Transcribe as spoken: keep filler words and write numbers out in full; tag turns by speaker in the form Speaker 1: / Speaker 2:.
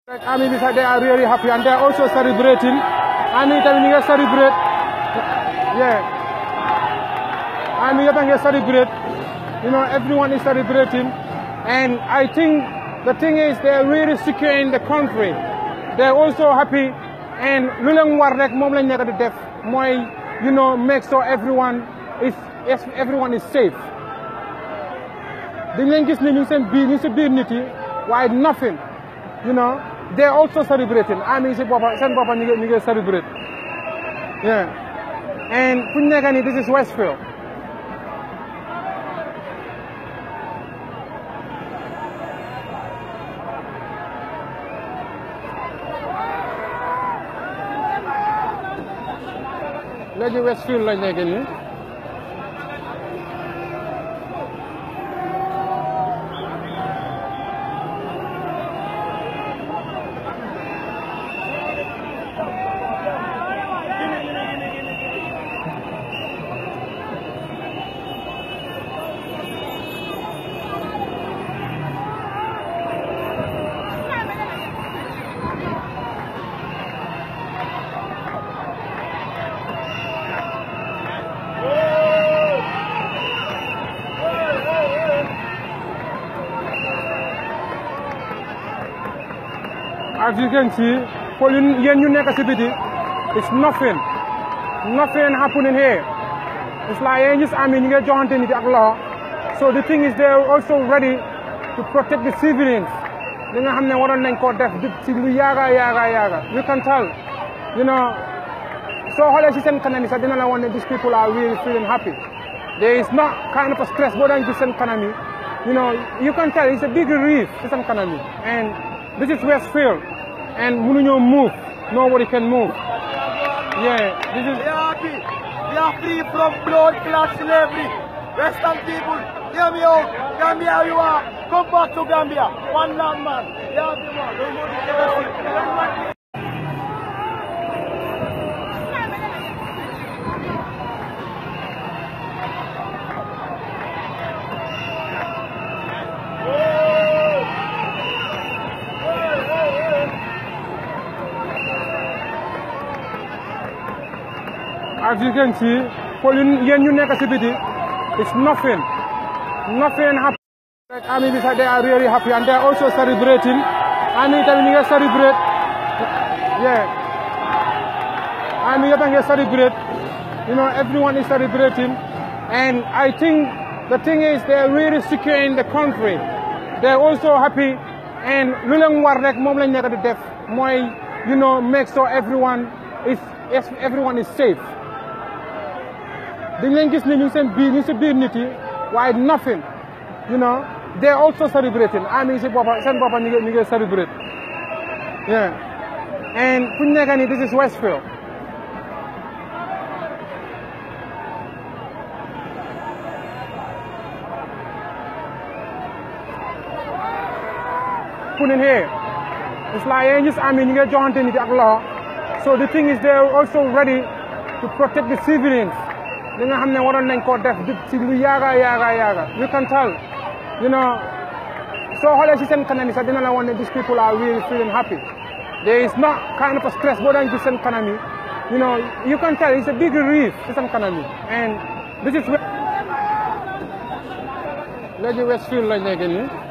Speaker 1: Like, I mean, they are really happy and they are also celebrating. I mean, I mean, you celebrate. Yeah. I mean, you celebrate. You know, everyone is celebrating. And I think the thing is, they are really securing the country. They are also happy. And Lulang Warrek Momlan Def, Moy, you know, make sure everyone is everyone is safe. The Yankees need to be unity. Why nothing? You know, they're also celebrating. I mean, Papa, San Papa, you celebrate. Yeah. And Punyagani, this is Westfield. Let's do Westfield like that again. As you can see, for you negativity, it's nothing. Nothing happening here. It's like you just, I mean, you get joined in the law. So the thing is, they're also ready to protect the civilians. You can tell, you know. So these people are really feeling happy. There is not kind of a stress, but then this economy, you know, you can tell it's a big relief, this economy. And this is Westfield. And Mununyo move. Nobody can move. Yeah, this is.
Speaker 2: We are happy. We are free from blood clot slavery. Western people, hear me out. Gambia, you are. Come back to Gambia. One land man. We are happy, man. Don't go to the
Speaker 1: As you can see, for you negativity, it's nothing. Nothing happening. Like, I mean, they are really happy and they are also celebrating. I mean, I mean, you celebrate. Yeah. I mean, you celebrate. You know, everyone is celebrating. And I think the thing is, they are really securing the country. They are also happy. And Lulang Warrek Momlan Def, Moy, you know, make sure everyone is everyone is safe. The Yankees need to be unity. Why nothing? You know, they're also celebrating. I mean, Papa, San Papa, you celebrate. Yeah. And Punyagani, this is Westfield. Put in here. It's like you just, I mean, you get joined in the law. So the thing is, they're also ready to protect the civilians. You can tell, you know. So these people are really feeling happy. There is not kind of a stress, but then this economy, you know, you can tell it's a big relief, this economy. And this is where. Let's do Westfield like that again.